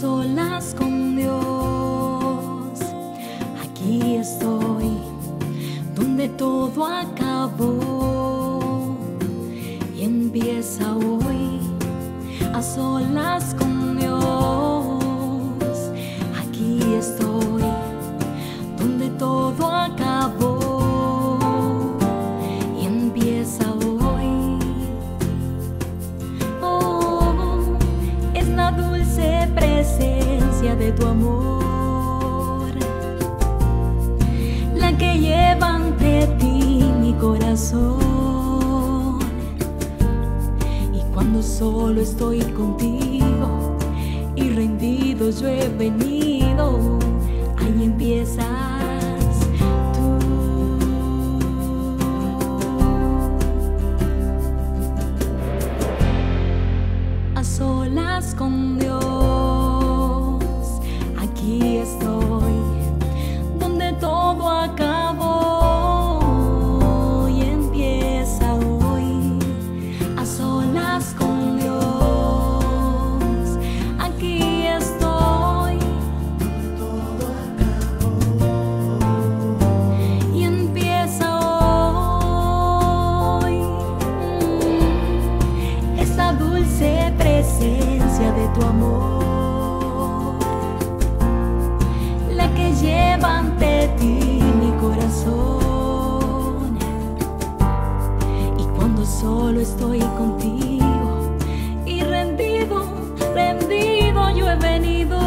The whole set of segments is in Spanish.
solas con Dios. Aquí estoy, donde todo acabó y empieza hoy, a solas con Dios. Aquí estoy, donde todo acabó y empieza hoy. Oh, es la dulce presencia de tu amor, la que lleva ante ti mi corazón. Y cuando solo estoy contigo y rendido yo he venido, ahí empiezas tú. A solas con Dios, aquí estoy, donde todo acabó y empieza hoy. A solas con Dios, aquí estoy, todo acabó y empieza hoy. Esta dulce presencia de tu amor, la que lleva ante ti mi corazón. Y cuando solo estoy contigo y rendido, rendido yo he venido.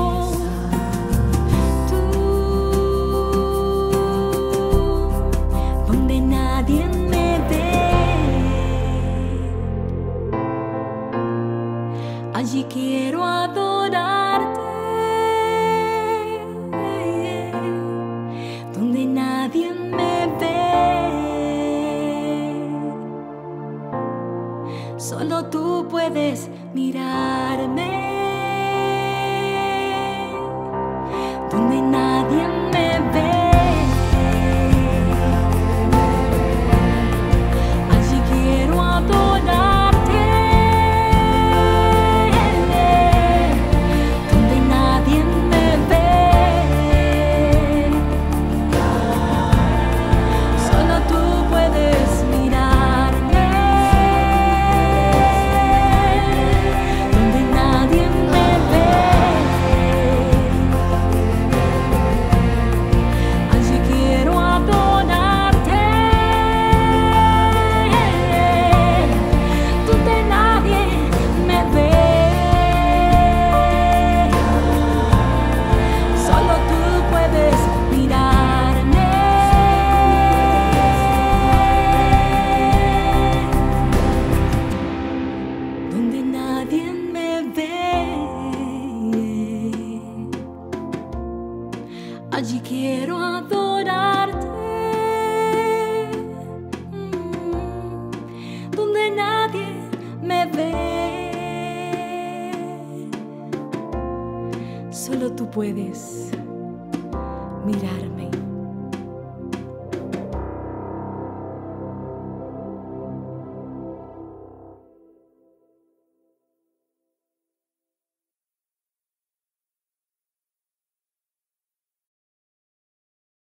Tú, donde nadie me ve, allí quiero adorarte. Donde nadie me ve, solo tú puedes mirarme. Donde nadie me ve, allí quiero adorarte. Donde nadie me ve, solo tú puedes mirarme. Donde nadie me ve, allí quiero adorarte. Donde nadie me ve, solo tú puedes mirarme. Donde nadie me ve, allí quiero adorarte. Donde nadie me ve, solo tú puedes mirarme.